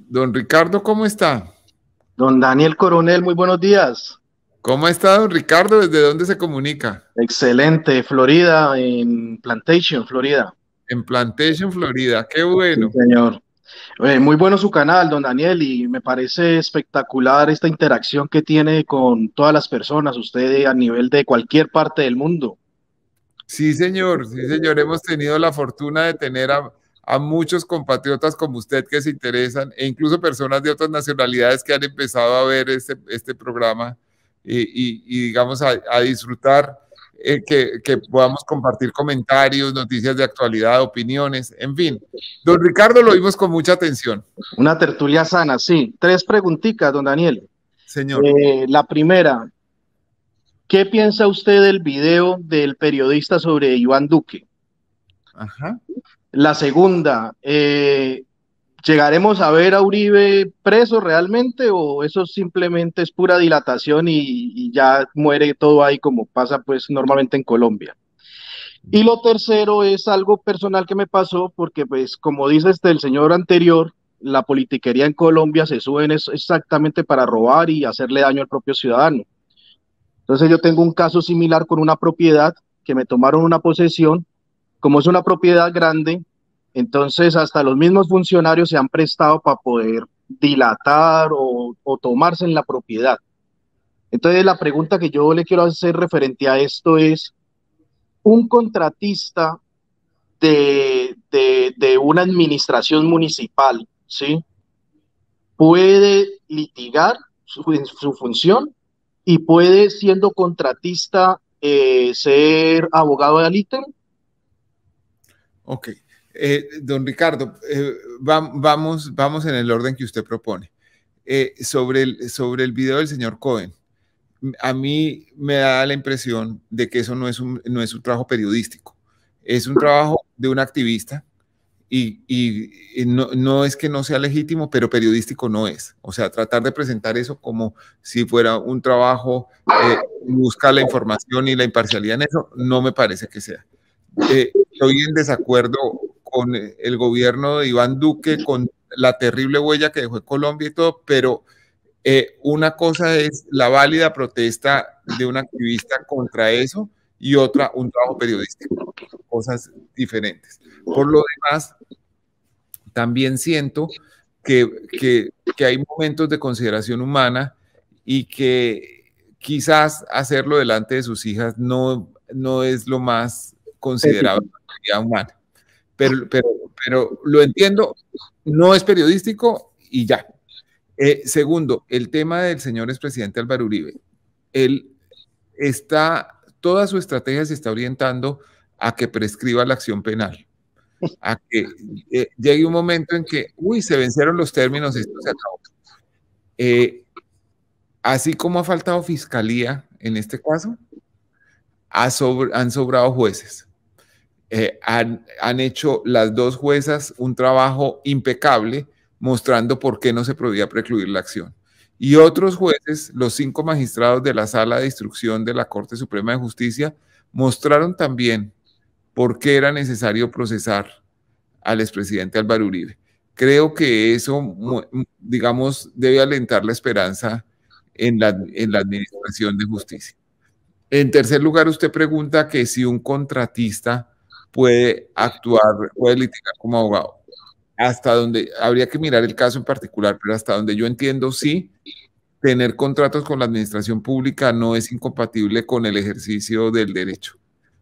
Don Ricardo, ¿cómo está? Don Daniel Coronel, muy buenos días. ¿Cómo está, don Ricardo? ¿Desde dónde se comunica? Excelente, Florida, en Plantation, Florida. En Plantation, Florida. Qué Sí, bueno. señor. Muy bueno su canal, don Daniel, y me parece espectacular esta interacción que tiene con todas las personas, usted a nivel de cualquier parte del mundo. Sí, señor. Sí, señor. Hemos tenido la fortuna de tener a muchos compatriotas como usted que se interesan e incluso personas de otras nacionalidades que han empezado a ver este programa y digamos, a disfrutar, que podamos compartir comentarios, noticias de actualidad, opiniones, en fin. Don Ricardo lo vimos con mucha atención. Una tertulia sana, sí. Tres preguntitas, don Daniel. Señor. La primera, ¿qué piensa usted del video del periodista sobre Iván Duque? Ajá. La segunda, ¿llegaremos a ver a Uribe preso realmente o eso simplemente es pura dilatación y ya muere todo ahí como pasa pues normalmente en Colombia? Y lo tercero es algo personal que me pasó porque pues como dice el señor anterior, la politiquería en Colombia se suben exactamente para robar y hacerle daño al propio ciudadano. Entonces yo tengo un caso similar con una propiedad que me tomaron una posesión, como es una propiedad grande, entonces hasta los mismos funcionarios se han prestado para poder dilatar o tomarse en la propiedad. Entonces la pregunta que yo le quiero hacer referente a esto es, un contratista de una administración municipal, ¿sí? Puede litigar su función y puede, siendo contratista, ser abogado de alítem. Ok. Don Ricardo, vamos en el orden que usted propone. Sobre el video del señor Cohen, a mí me da la impresión de que eso no es un trabajo periodístico, es un trabajo de un activista y no es que no sea legítimo, pero periodístico no es. O sea, tratar de presentar eso como si fuera un trabajo, buscar la información y la imparcialidad en eso, no me parece que sea. Estoy en desacuerdo con el gobierno de Iván Duque, con la terrible huella que dejó en Colombia y todo, pero una cosa es la válida protesta de un activista contra eso y otra un trabajo periodístico, cosas diferentes. Por lo demás, también siento que hay momentos de consideración humana y que quizás hacerlo delante de sus hijas no es lo más considerable en la vida humana. Pero lo entiendo, no es periodístico y ya. Segundo, el tema del señor expresidente Álvaro Uribe. Él toda su estrategia se está orientando a que prescriba la acción penal, a que llegue un momento en que, uy, se vencieron los términos, esto se acabó. Así como ha faltado fiscalía en este caso, han sobrado jueces. Han hecho las dos juezas un trabajo impecable mostrando por qué no se podía precluir la acción. Y otros jueces, los 5 magistrados de la Sala de Instrucción de la Corte Suprema de Justicia, mostraron también por qué era necesario procesar al expresidente Álvaro Uribe. Creo que eso, digamos, debe alentar la esperanza en la administración de justicia. En tercer lugar, usted pregunta que si un contratista puede actuar, puede litigar como abogado. Hasta donde habría que mirar el caso en particular, pero hasta donde yo entiendo, sí, tener contratos con la administración pública no es incompatible con el ejercicio del derecho.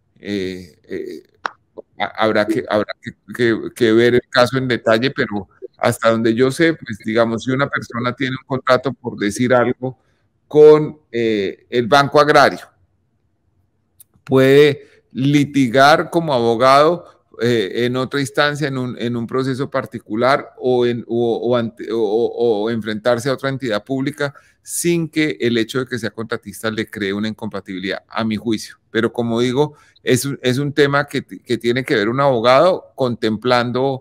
Habrá que ver el caso en detalle, pero hasta donde yo sé, pues digamos, si una persona tiene un contrato, por decir algo, con el Banco Agrario, puede litigar como abogado en otra instancia, en un proceso particular o enfrentarse a otra entidad pública sin que el hecho de que sea contratista le cree una incompatibilidad, a mi juicio. Pero como digo, es un tema que tiene que ver un abogado contemplando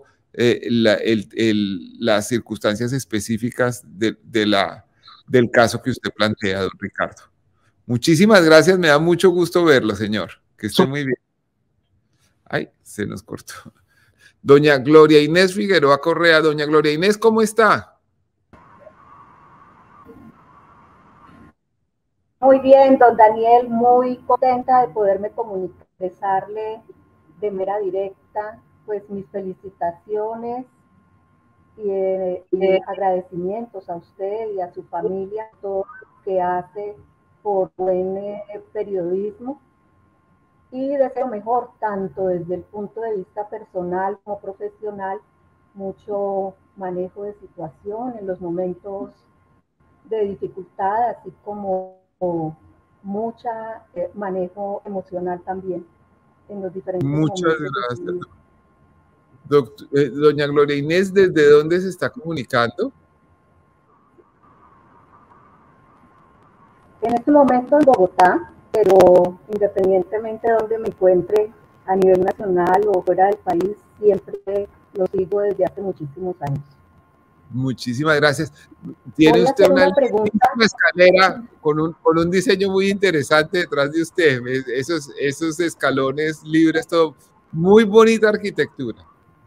las circunstancias específicas del caso que usted plantea, don Ricardo. Muchísimas gracias, me da mucho gusto verlo, señor. Que esté muy bien. Ay, se nos cortó. Doña Gloria Inés Figueroa Correa. Doña Gloria Inés, ¿cómo está? Muy bien, don Daniel, muy contenta de poderme comunicar, expresarle de manera directa, pues mis felicitaciones y agradecimientos a usted y a su familia, todo lo que hace por buen periodismo y deseo mejor, tanto desde el punto de vista personal como profesional, mucho manejo de situación en los momentos de dificultad, así como mucha manejo emocional también en los diferentes Muchas momentos de su gracias. vida. Doña Gloria Inés, ¿desde dónde se está comunicando? En este momento en Bogotá, pero independientemente de donde me encuentre a nivel nacional o fuera del país, siempre lo sigo desde hace muchísimos años. Muchísimas gracias. Tiene Voy a usted hacer una pregunta. escalera con un diseño muy interesante detrás de usted. Esos escalones libres, todo. Muy bonita arquitectura.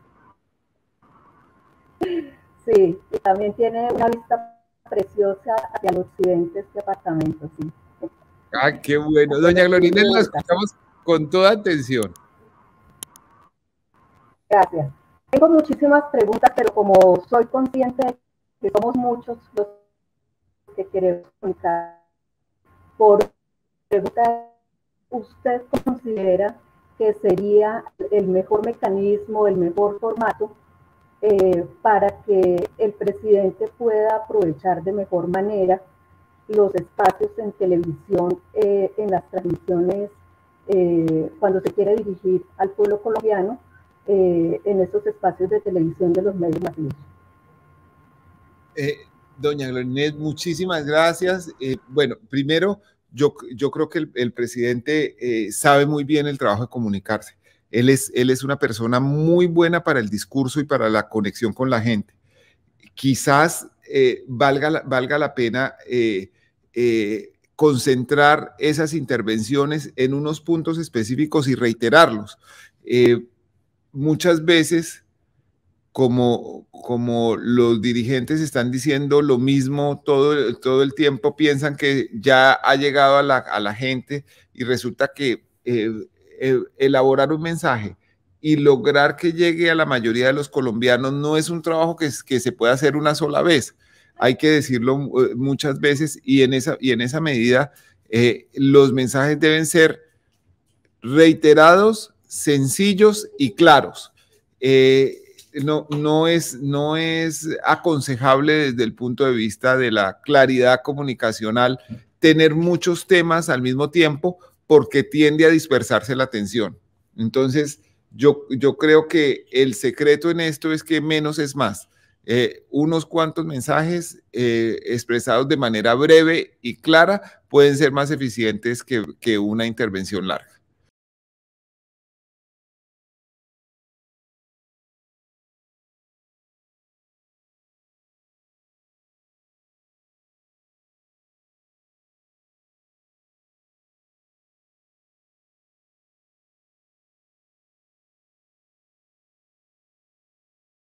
Sí, y también tiene una vista preciosa hacia el occidente este apartamento, sí. Ah, qué bueno. Doña Gloria Inés, la escuchamos con toda atención. Gracias. Tengo muchísimas preguntas, pero como soy consciente de que somos muchos los que queremos comunicar, por pregunta, ¿usted considera que sería el mejor mecanismo, el mejor formato para que el presidente pueda aprovechar de mejor manera los espacios en televisión, en las transmisiones, cuando se quiere dirigir al pueblo colombiano, en estos espacios de televisión de los medios masivos? Doña Gloria Inés, muchísimas gracias. Bueno, primero, yo creo que el presidente sabe muy bien el trabajo de comunicarse. Él es una persona muy buena para el discurso y para la conexión con la gente. Quizás valga la pena concentrar esas intervenciones en unos puntos específicos y reiterarlos. Muchas veces, como los dirigentes están diciendo lo mismo todo el tiempo, piensan que ya ha llegado a la gente y resulta que elaborar un mensaje y lograr que llegue a la mayoría de los colombianos no es un trabajo que se pueda hacer una sola vez. Hay que decirlo muchas veces y en esa medida los mensajes deben ser reiterados, sencillos y claros. No es aconsejable desde el punto de vista de la claridad comunicacional tener muchos temas al mismo tiempo porque tiende a dispersarse la atención. Entonces, yo creo que el secreto en esto es que menos es más. Unos cuantos mensajes expresados de manera breve y clara pueden ser más eficientes que una intervención larga.